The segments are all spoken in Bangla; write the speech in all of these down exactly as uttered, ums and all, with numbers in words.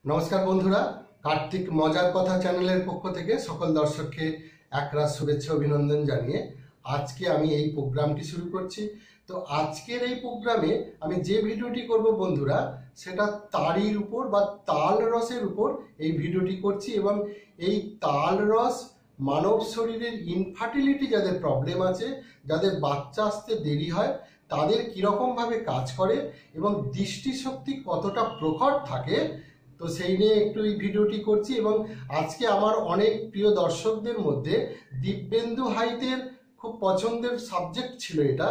নমস্কার বন্ধুরা, কার্তিক মজার কথা চ্যানেলের পক্ষ থেকে সকল দর্শককে একরাশ শুভেচ্ছা অভিনন্দন জানিয়ে আজকে আমি এই প্রোগ্রামটি শুরু করছি। তো আজকের এই প্রোগ্রামে আমি যে ভিডিওটি করব বন্ধুরা, সেটা তারির উপর বা তাল রসের উপর এই ভিডিওটি করছি। এবং এই তাল রস মানব শরীরের ইনফার্টিলিটি যাদের প্রবলেম আছে, যাদের বাচ্চা আসতে দেরি হয়, তাদের কীরকমভাবে কাজ করে এবং দৃষ্টিশক্তি কতটা প্রখর থাকে, তো সেই নিয়ে একটু এই ভিডিওটি করছি। এবং আজকে আমার অনেক প্রিয় দর্শকদের মধ্যে দিব্যেন্দু হাইতের খুব পছন্দের সাবজেক্ট ছিল এটা,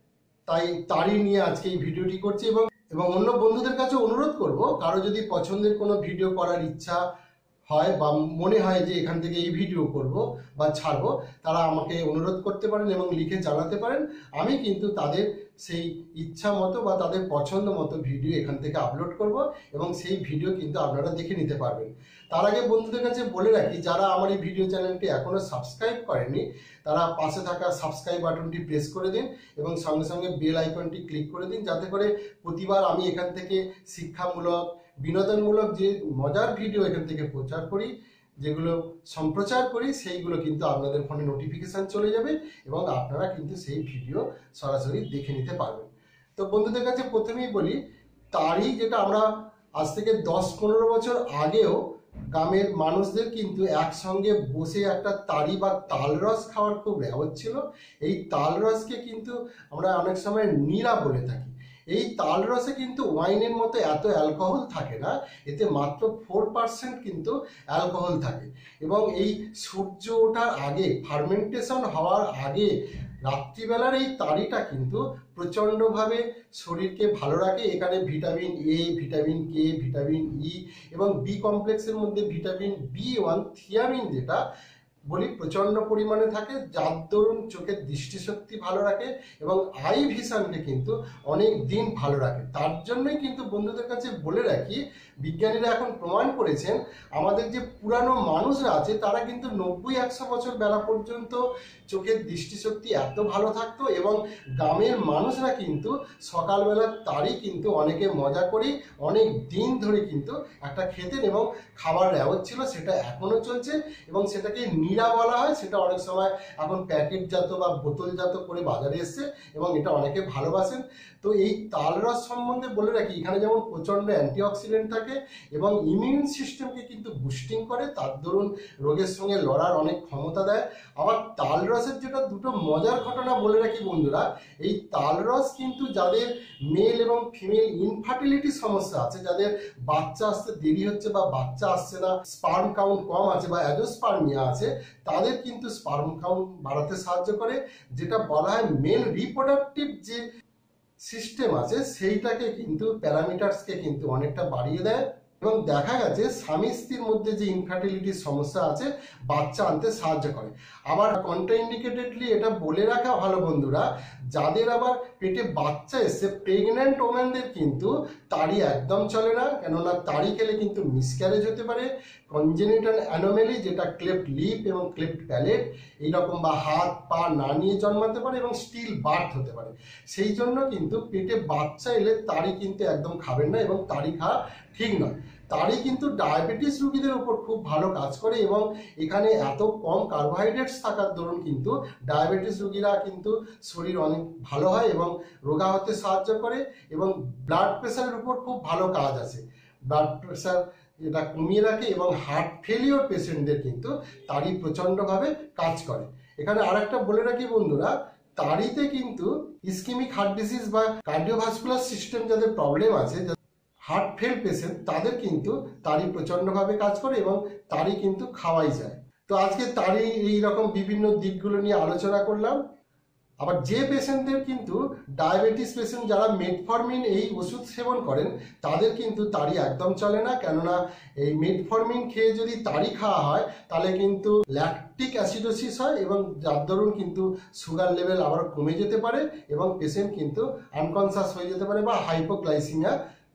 তাই তারই নিয়ে আজকে এই ভিডিওটি করছি। এবং এবং অন্য বন্ধুদের কাছে অনুরোধ করব, কারো যদি পছন্দের কোনো ভিডিও করার ইচ্ছা হয় বা মনে হয় যে এখান থেকে এই ভিডিও করব বা ছাড়বো, তারা আমাকে অনুরোধ করতে পারেন এবং লিখে জানাতে পারেন। আমি কিন্তু তাদের সেই ইচ্ছা মতো বা তাদের পছন্দ মতো ভিডিও এখান থেকে আপলোড করব এবং সেই ভিডিও কিন্তু আপনারা দেখে নিতে পারবেন। তার আগে বন্ধুদের কাছে বলে রাখি, যারা আমার এই ভিডিও চ্যানেলটি এখনও সাবস্ক্রাইব করেনি, তারা পাশে থাকা সাবস্ক্রাইব বাটনটি প্রেস করে দিন এবং সঙ্গে সঙ্গে বেল আইকনটি ক্লিক করে দিন, যাতে করে প্রতিবার আমি এখান থেকে শিক্ষামূলক বিনোদনমূলক যে মজার ভিডিও এখান থেকে প্রচার করি, যেগুলো সম্প্রচার করি, সেইগুলো কিন্তু আপনাদের ফোনে নোটিফিকেশান চলে যাবে এবং আপনারা কিন্তু সেই ভিডিও সরাসরি দেখে নিতে পারবেন। তো বন্ধুদের কাছে প্রথমেই বলি, তারই যেটা আমরা আজ থেকে দশ পনেরো বছর আগেও গ্রামের মানুষদের কিন্তু একসঙ্গে বসে একটা তারি বা তাল রস খাওয়ার খুব রেওয়াজ ছিল। এই তাল রসকে কিন্তু আমরা অনেক সময় নীরা বলে থাকি। এই তাল রসে কিন্তু ওয়াইনের মতো এত অ্যালকোহল থাকে না, এতে মাত্র ফোর পার্সেন্ট কিন্তু অ্যালকোহল থাকে। এবং এই সূর্য ওঠার আগে, ফার্মেন্টেশন হওয়ার আগে রাত্রিবেলার এই তারিটা কিন্তু প্রচণ্ডভাবে শরীরকে ভালো রাখে। এখানে vitamin A, vitamin K, vitamin E এবং বি কমপ্লেক্সের মধ্যে ভিটামিন বি ওয়ান, থিয়ামিন যেটা বলি, প্রচণ্ড পরিমাণে থাকে, যার দরুন চোখের দৃষ্টিশক্তি ভালো রাখে এবং আই ভিশনকে কিন্তু অনেক দিন ভালো রাখে। তার জন্যই কিন্তু বন্ধুদের কাছে বলে রাখি, বিজ্ঞানীরা এখন প্রমাণ করেছেন আমাদের যে পুরানো মানুষরা আছে, তারা কিন্তু নব্বই একশো বছর বেলা পর্যন্ত চোখের দৃষ্টিশক্তি এত ভালো থাকতো। এবং গ্রামের মানুষরা কিন্তু সকালবেলার তারই কিন্তু অনেকে মজা করি অনেক দিন ধরে কিন্তু একটা খেতেন এবং খাবার রেওয়াজ ছিল, সেটা এখনও চলছে। এবং সেটাকে নীরা বলা হয়, সেটা অনেক সময় এখন প্যাকেটজাত বা বোতলজাত করে বাজারে এসছে এবং এটা অনেকে ভালোবাসেন। তো এই তাল রস সম্বন্ধে বলে রাখি, এখানে যেমন প্রচণ্ড অ্যান্টিঅক্সিডেন্ট থাকে এবং ইমিউন সিস্টেমকে কিন্তু বুস্টিং করে, তার দরুন রোগের সঙ্গে লড়ার অনেক ক্ষমতা দেয়। আবার তাল রসের যেটা দুটো মজার ঘটনা বলে রাখি বন্ধুরা, এই তাল রস কিন্তু যাদের মেল এবং ফিমেল ইনফার্টিলিটি সমস্যা আছে, যাদের বাচ্চা আসতে দেরি হচ্ছে বা বাচ্চা আসছে না, স্পার্ম কাউন্ট কম আছে বা অ্যাজোস্পার্মিয়া আছে, তাদের কিন্তু স্পার্ম কাউন্ট বাড়াতে সাহায্য করে। যেটা বলা হয় মেল রিপ্রোডাক্টিভ যে সিস্টেম আছে, সেইটাকে কিন্তু প্যারামিটার্সকে কিন্তু অনেকটা বাড়িয়ে দেয়। এবং দেখা গেছে স্বামী স্ত্রীর মধ্যে যে ইনফার্টিলিটির সমস্যা আছে, বাচ্চা আনতে সাহায্য করে। আবার কন্ট্রাইন্ডিকেটেডলি এটা বলে রাখা ভালো বন্ধুরা, যাদের আবার পেটে বাচ্চা এসছে, প্রেগন্যান্ট ওমেনদের কিন্তু তারি একদম চলে না, কেননা তারি খেলে কিন্তু মিসক্যারেজ হতে পারে, কনজেনিটাল অ্যানোমেলি যেটা ক্লেফট লিপ এবং ক্লেফট প্যালেট এইরকম, বা হাত পা না নিয়ে জন্মাতে পারে এবং স্টিল বার্থ হতে পারে। সেই জন্য কিন্তু পেটে বাচ্চা এলে তারি কিন্তু একদম খাবেন না এবং তারি খাওয়া ঠিক নয়। তারই কিন্তু ডায়াবেটিস রোগীদের উপর খুব ভালো কাজ করে এবং এখানে এত কম কার্বোহাইড্রেটস থাকার দরুন কিন্তু ডায়াবেটিস রোগীরা কিন্তু শরীর অনেক ভালো হয় এবং রোগা হতে সাহায্য করে। এবং ব্লাড প্রেশারের উপর খুব ভালো কাজ আছে, ব্লাড প্রেশার এটা কমিয়ে রাখে এবং হার্ট ফেলিওর পেশেন্টদের কিন্তু তারই প্রচণ্ডভাবে কাজ করে। এখানে আর একটা বলে রাখি বন্ধুরা, তারিতে কিন্তু ইসকেমিক হার্ট ডিজিজ বা কার্ডিওভাস্কুলার সিস্টেম যাদের প্রবলেম আছে, হার্ট ফেল পেশেন্ট, তাদের কিন্তু তারি প্রচণ্ডভাবে কাজ করে এবং তারি কিন্তু খাওয়াই যায়। তো আজকে তারি এইরকম বিভিন্ন দিকগুলো নিয়ে আলোচনা করলাম। আবার যে পেশেন্টদের কিন্তু ডায়াবেটিস পেশেন্ট, যারা মেটফরমিন এই ওষুধ সেবন করেন, তাদের কিন্তু তারি একদম চলে না, কেননা এই মেটফরমিন খেয়ে যদি তারি খাওয়া হয় তাহলে কিন্তু ল্যাকটিক অ্যাসিডোসিস হয় এবং যার দরুন কিন্তু সুগার লেভেল আবার কমে যেতে পারে এবং পেশেন্ট কিন্তু আনকনসাস হয়ে যেতে পারে বা হাইপোগ্লাইসিমিয়া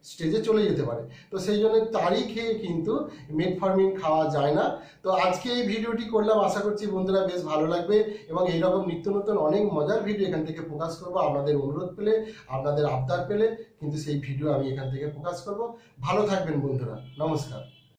স্টেজে চলে যেতে পারে। তো সেই জন্য তারই খেয়ে কিন্তু মেটফর্মিন খাওয়া যায় না। তো আজকে এই ভিডিওটি করলাম, আশা করছি বন্ধুরা বেশ ভালো লাগবে এবং এইরকম নিত্য নতুন অনেক মজার ভিডিও এখান থেকে প্রকাশ করবো। আপনাদের অনুরোধ পেলে, আপনাদের আবদার পেলে কিন্তু সেই ভিডিও আমি এখান থেকে প্রকাশ করব। ভালো থাকবেন বন্ধুরা, নমস্কার।